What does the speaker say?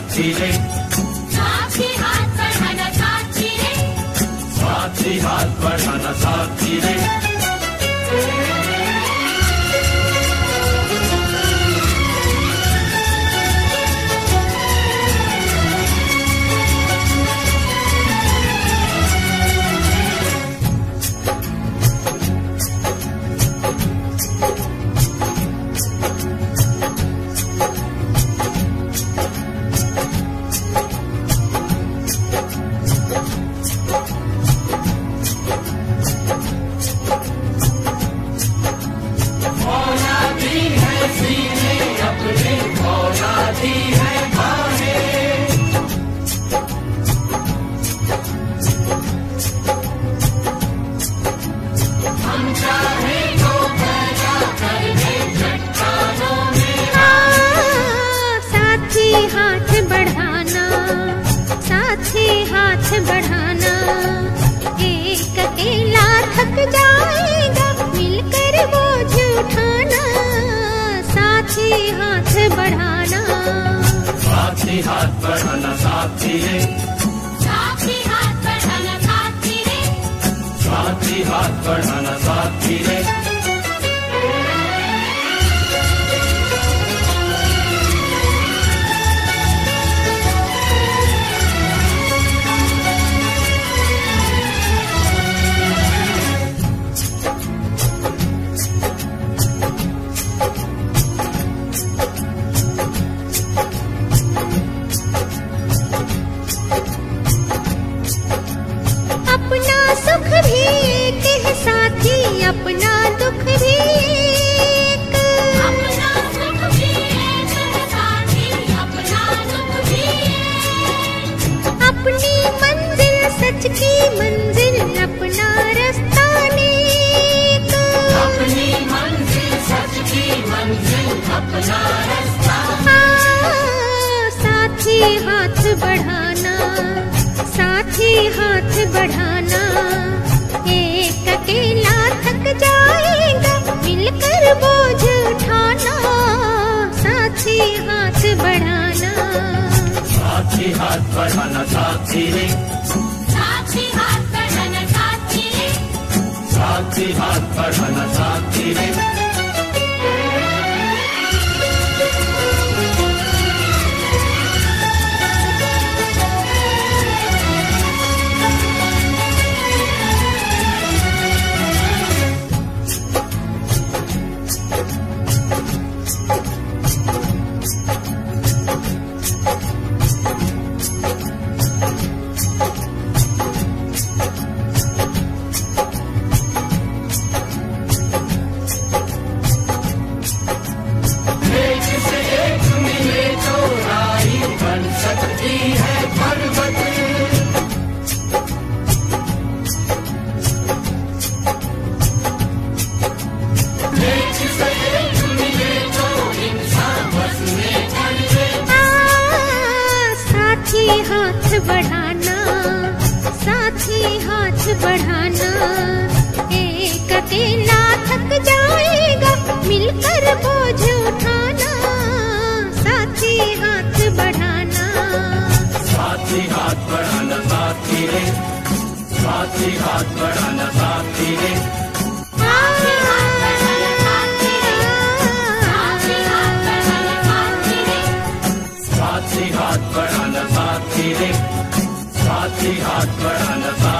साथी रे, साथी हाथ बढ़ाना साथी रे, साथी हाथ बढ़ाना साथी रे। बढ़ाना, एक अकेला थक जाएगा, मिलकर बोझ उठाना, साथी हाथ बढ़ाना, साथी हाथ बढ़ाना साथी रे, साथी हाथ बढ़ाना साथी रे, साथी हाथ बढ़ाना साथी रे। अपना दुख भी एक, अपना सुख भी एक साथी, अपना दुख भी एक, अपनी मंजिल सच की मंजिल, अपना रास्ता नेक, अपनी मंजिल सच की मंजिल, अपना रास्ता। साथी हाथ बढ़ाना, साथी हाथ बढ़ाना, एक अकेला थक जाएगा, मिलकर बोझ उठाना, साथी हाथ बढ़ाना, साथी हाथ बढ़ाना साथी रे, साथी हाथ बढ़ाना साथी रे, साथी हाथ बढ़ाना साथी रे। हाथ बढ़ाना, साथी हाथ बढ़ाना, एक अकेला थक जाएगा, मिलकर बोझ उठाना, साथी हाथ बढ़ाना, साथी हाथ बढ़ाना साथी रे, साथी हाथ बढ़ाना साथी रे, साथी हाथ बढ़ाना साथी रे, साथी हाथ बढ़ाना साथी रे, साथी हाथ बढ़ाना साथी रे, साथी हाथ बढ़ाना साथी